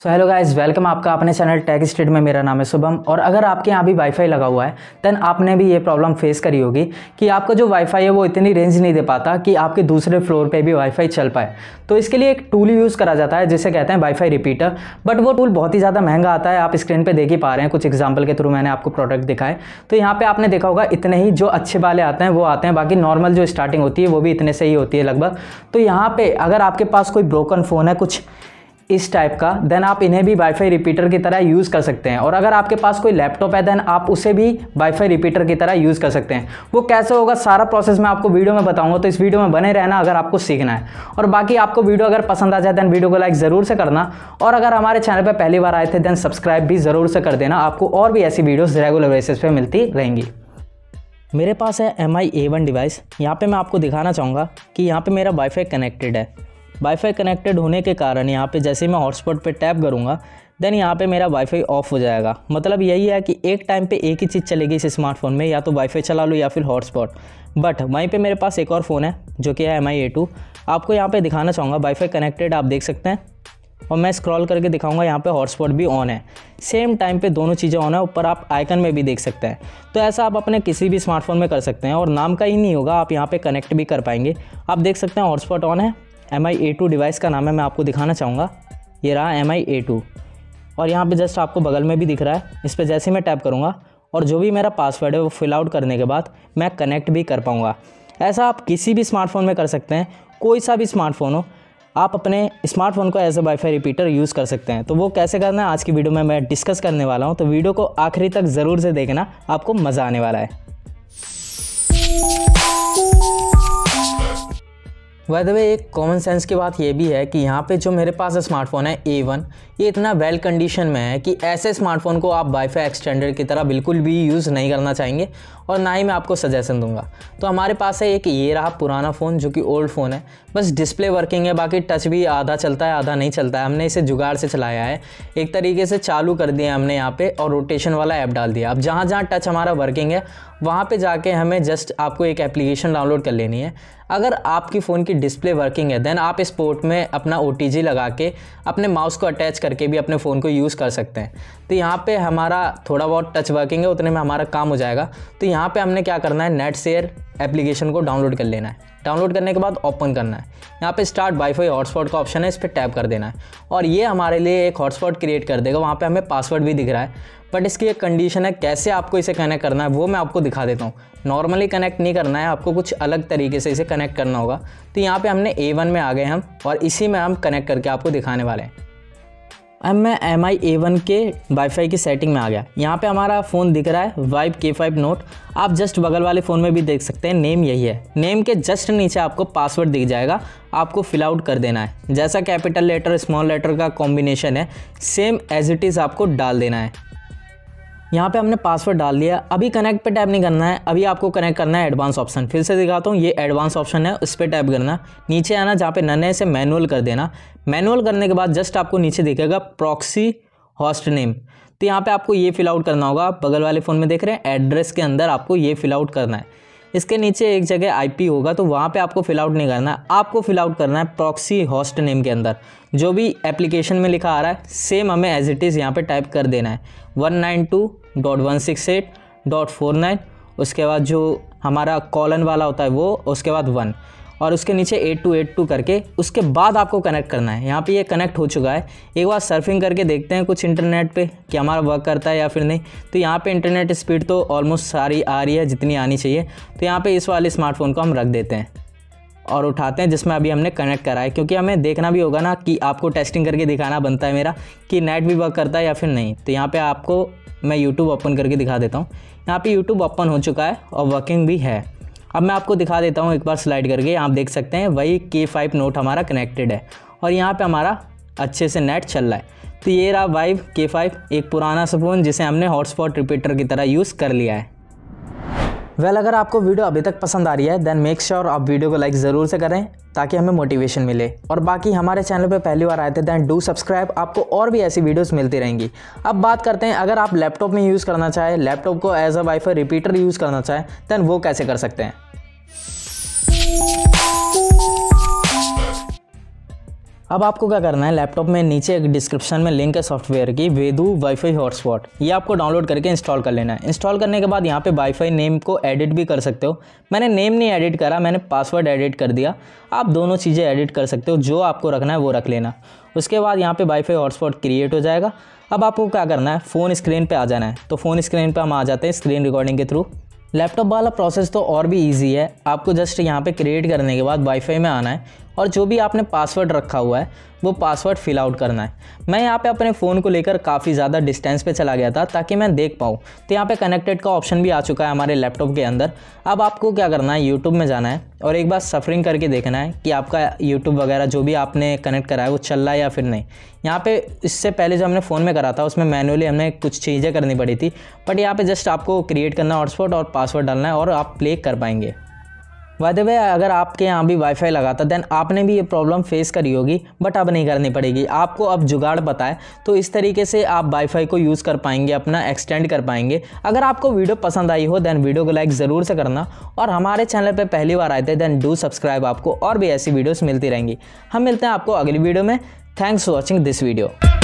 So hello guys, welcome आपका अपने channel take street में। मेरा नाम है शुभम। और अगर आपके यहाँ भी वाईफाई लगा हुआ है देन आपने भी ये प्रॉब्लम फेस करी होगी कि आपका जो वाईफाई है वो इतनी रेंज नहीं दे पाता कि आपके दूसरे फ्लोर पे भी वाईफाई चल पाए। तो इसके लिए एक टूल यूज़ करा जाता है जिसे कहते हैं वाईफाई रिपीटर। बट वो टूल बहुत ही ज़्यादा महंगा आता है। आप स्क्रीन पर देख ही पा रहे हैं, कुछ एग्जाम्पल के थ्रू मैंने आपको प्रोडक्ट दिखाए। तो यहाँ पर आपने देखा होगा इतने ही जो अच्छे वाले आते हैं वो आते हैं, बाकी नॉर्मल जो स्टार्टिंग होती है वो भी इतने से ही होती है लगभग। तो यहाँ पर अगर आपके पास कोई ब्रोकन फ़ोन है कुछ इस टाइप का, देन आप इन्हें भी वाईफाई रिपीटर की तरह यूज़ कर सकते हैं। और अगर आपके पास कोई लैपटॉप है देन आप उसे भी वाईफाई रिपीटर की तरह यूज़ कर सकते हैं। वो कैसे होगा सारा प्रोसेस मैं आपको वीडियो में बताऊंगा, तो इस वीडियो में बने रहना अगर आपको सीखना है। और बाकी आपको वीडियो अगर पसंद आ जाए देन वीडियो को लाइक ज़रूर से करना। और अगर हमारे चैनल पर पहली बार आए थे देन सब्सक्राइब भी ज़रूर से कर देना। आपको और भी ऐसी वीडियोज़ रेगुलर बेसिस पे मिलती रहेंगी। मेरे पास है MI A1 डिवाइस। यहाँ पे मैं आपको दिखाना चाहूँगा कि यहाँ पे मेरा वाईफाई कनेक्टेड है। वाईफाई कनेक्टेड होने के कारण यहाँ पे जैसे ही मैं हॉटस्पॉट पे टैप करूँगा देन यहाँ पे मेरा वाईफाई ऑफ हो जाएगा। मतलब यही है कि एक टाइम पे एक ही चीज़ चलेगी इस स्मार्टफोन में, या तो वाईफाई चला लो या फिर हॉटस्पॉट। बट वहीं पे मेरे पास एक और फ़ोन है जो कि है MI A2। आपको यहाँ पे दिखाना चाहूँगा वाईफाई कनेक्टेड, आप देख सकते हैं। और मैं स्क्रॉल करके दिखाऊंगा, यहाँ पे हॉटस्पॉट भी ऑन है, सेम टाइम पे दोनों चीज़ें ऑन है। ऊपर आप आइकन में भी देख सकते हैं। तो ऐसा आप अपने किसी भी स्मार्टफोन में कर सकते हैं। और नाम का ही नहीं होगा, आप यहाँ पे कनेक्ट भी कर पाएंगे। आप देख सकते हैं हॉटस्पॉट ऑन है। MI A2 डिवाइस का नाम है, मैं आपको दिखाना चाहूँगा। ये रहा MI A2 और यहाँ पे जस्ट आपको बगल में भी दिख रहा है। इस पर जैसे ही मैं टैप करूँगा और जो भी मेरा पासवर्ड है वो फिल आउट करने के बाद मैं कनेक्ट भी कर पाऊँगा। ऐसा आप किसी भी स्मार्टफोन में कर सकते हैं, कोई सा भी स्मार्टफोन हो। आप अपने स्मार्टफोन को as a WiFi repeater use कर सकते हैं। तो वो कैसे करना है आज की वीडियो में मैं डिस्कस करने वाला हूँ। तो वीडियो को आखिरी तक ज़रूर से देखना, आपको मज़ा आने वाला है। बाय द वे एक कॉमन सेंस की बात ये भी है कि यहाँ पे जो मेरे पास स्मार्टफोन है A1, ये इतना वेल कंडीशन में है कि ऐसे स्मार्टफोन को आप वाईफाई एक्सटेंडर की तरह बिल्कुल भी यूज़ नहीं करना चाहेंगे और ना ही मैं आपको सजेशन दूंगा। तो हमारे पास है एक ये रहा पुराना फ़ोन जो कि ओल्ड फ़ोन है, बस डिस्प्ले वर्किंग है, बाकी टच भी आधा चलता है आधा नहीं चलता है। हमने इसे जुगाड़ से चलाया है, एक तरीके से चालू कर दिया हमने यहाँ पे और रोटेशन वाला ऐप डाल दिया। अब जहाँ जहाँ टच हमारा वर्किंग है वहाँ पे जाके हमें जस्ट आपको एक एप्लीकेशन डाउनलोड कर लेनी है। अगर आपकी फ़ोन की डिस्प्ले वर्किंग है देन आप इस पोर्ट में अपना OTG लगा के अपने माउस को अटैच करके भी अपने फ़ोन को यूज़ कर सकते हैं। तो यहाँ पे हमारा थोड़ा बहुत टच वर्किंग है, उतने में हमारा काम हो जाएगा। तो यहाँ पे हमने क्या करना है, नेट शेयर एप्लीकेशन को डाउनलोड कर लेना है। डाउनलोड करने के बाद ओपन करना है। यहाँ पे स्टार्ट वाईफाई हॉटस्पॉट का ऑप्शन है, इस पर टैप कर देना है और ये हमारे लिए एक हॉटस्पॉट क्रिएट कर देगा। वहाँ पे हमें पासवर्ड भी दिख रहा है, बट इसकी एक कंडीशन है, कैसे आपको इसे कनेक्ट करना है वो मैं आपको दिखा देता हूँ। नॉर्मली कनेक्ट नहीं करना है, आपको कुछ अलग तरीके से इसे कनेक्ट करना होगा। तो यहाँ पे हमने A1 में आ गए हम और इसी में हम कनेक्ट करके आपको दिखाने वाले हैं। अब मैं MI A1 के वाईफाई की सेटिंग में आ गया। यहाँ पे हमारा फ़ोन दिख रहा है Vibe K5 Note। आप जस्ट बगल वाले फ़ोन में भी देख सकते हैं, नेम यही है। नेम के जस्ट नीचे आपको पासवर्ड दिख जाएगा, आपको फिल आउट कर देना है। जैसा कैपिटल लेटर स्मॉल लेटर का कॉम्बिनेशन है सेम एज इट इज़ आपको डाल देना है। यहाँ पे हमने पासवर्ड डाल दिया। अभी कनेक्ट पे टैप नहीं करना है, अभी आपको कनेक्ट करना है एडवांस ऑप्शन। फिर से दिखाता हूँ, ये एडवांस ऑप्शन है, उस पर टैप करना। नीचे आना, जहाँ पे नन है इसे मैनुअल कर देना। मैनुअल करने के बाद जस्ट आपको नीचे दिखेगा प्रॉक्सी होस्ट नेम। तो यहाँ पे आपको ये फिल आउट करना होगा। आप बगल वाले फ़ोन में देख रहे हैं एड्रेस के अंदर आपको ये फिल आउट करना है। इसके नीचे एक जगह IP होगा, तो वहाँ पे आपको फिल आउट नहीं करना है, आपको फिल आउट करना है प्रॉक्सी होस्ट नेम के अंदर जो भी एप्लीकेशन में लिखा आ रहा है सेम हमें एज इट इज़ यहाँ पे टाइप कर देना है 192.168.49। उसके बाद जो हमारा कॉलन वाला होता है वो, उसके बाद 1 और उसके नीचे 8282 करके उसके बाद आपको कनेक्ट करना है। यहाँ पे ये कनेक्ट हो चुका है। एक बार सर्फिंग करके देखते हैं कुछ इंटरनेट पे कि हमारा वर्क करता है या फिर नहीं। तो यहाँ पे इंटरनेट स्पीड तो ऑलमोस्ट सारी आ रही है जितनी आनी चाहिए। तो यहाँ पे इस वाले स्मार्टफोन को हम रख देते हैं और उठाते हैं जिसमें अभी हमने कनेक्ट करा है, क्योंकि हमें देखना भी होगा ना कि आपको टेस्टिंग करके दिखाना बनता है मेरा कि नेट भी वर्क करता है या फिर नहीं। तो यहाँ पर आपको मैं YouTube ओपन करके दिखा देता हूँ। यहाँ पर YouTube ओपन हो चुका है और वर्किंग भी है। अब मैं आपको दिखा देता हूँ एक बार स्लाइड करके। आप देख सकते हैं वही K5 Note हमारा कनेक्टेड है और यहाँ पे हमारा अच्छे से नेट चल रहा है। तो ये रहा Vibe K5, एक पुराना सा फ़ोन जिसे हमने हॉटस्पॉट रिपीटर की तरह यूज़ कर लिया है। अगर आपको वीडियो अभी तक पसंद आ रही है देन मेक श्योर आप वीडियो को लाइक ज़रूर से करें ताकि हमें मोटिवेशन मिले। और बाकी हमारे चैनल पे पहली बार आए थे देन डू सब्सक्राइब, आपको और भी ऐसी वीडियोस मिलती रहेंगी। अब बात करते हैं, अगर आप लैपटॉप में यूज़ करना चाहें, लैपटॉप को as a WiFi repeater use करना चाहें देन वो कैसे कर सकते हैं। अब आपको क्या करना है, लैपटॉप में नीचे एक डिस्क्रिप्शन में लिंक है सॉफ्टवेयर की, वेदू वाईफाई हॉटस्पॉट। ये आपको डाउनलोड करके इंस्टॉल कर लेना है। इंस्टॉल करने के बाद यहाँ पे वाईफाई नेम को एडिट भी कर सकते हो। मैंने नेम नहीं एडिट करा, मैंने पासवर्ड एडिट कर दिया। आप दोनों चीज़ें एडिट कर सकते हो, जो आपको रखना है वो रख लेना। उसके बाद यहाँ पे वाईफाई हॉटस्पॉट क्रिएट हो जाएगा। अब आपको क्या करना है, फ़ोन स्क्रीन पर आ जाना है। तो फ़ोन स्क्रीन पर हम आ जाते हैं स्क्रीन रिकॉर्डिंग के थ्रू। लैपटॉप वाला प्रोसेस तो और भी इजी है। आपको जस्ट यहाँ पे क्रिएट करने के बाद वाईफाई में आना है और जो भी आपने पासवर्ड रखा हुआ है वो पासवर्ड फिल आउट करना है। मैं यहाँ पे अपने फ़ोन को लेकर काफ़ी ज़्यादा डिस्टेंस पे चला गया था ताकि मैं देख पाऊँ। तो यहाँ पे कनेक्टेड का ऑप्शन भी आ चुका है हमारे लैपटॉप के अंदर। अब आपको क्या करना है, यूट्यूब में जाना है और एक बार सफरिंग करके देखना है कि आपका यूट्यूब वगैरह जो भी आपने कनेक्ट करा है वो चल रहा है या फिर नहीं। यहाँ पे इससे पहले जो हमने फ़ोन में करा था उसमें मैनुअली हमने कुछ चीज़ें करनी पड़ी थी, बट यहाँ पे जस्ट आपको क्रिएट करना है हॉटस्पॉट और पासवर्ड डालना है और आप प्ले कर पाएंगे। बाय द वे, अगर आपके यहाँ भी वाईफाई लगा था देन आपने भी ये प्रॉब्लम फेस करी होगी, बट अब नहीं करनी पड़ेगी। आपको अब जुगाड़ पता है, तो इस तरीके से आप वाईफाई को यूज़ कर पाएंगे, अपना एक्सटेंड कर पाएंगे। अगर आपको वीडियो पसंद आई हो देन वीडियो को लाइक ज़रूर से करना, और हमारे चैनल पर पहली बार आए थे देन डू सब्सक्राइब। आपको और भी ऐसी वीडियोज़ मिलती रहेंगी। हम मिलते हैं आपको अगली वीडियो में। Thanks for watching this video.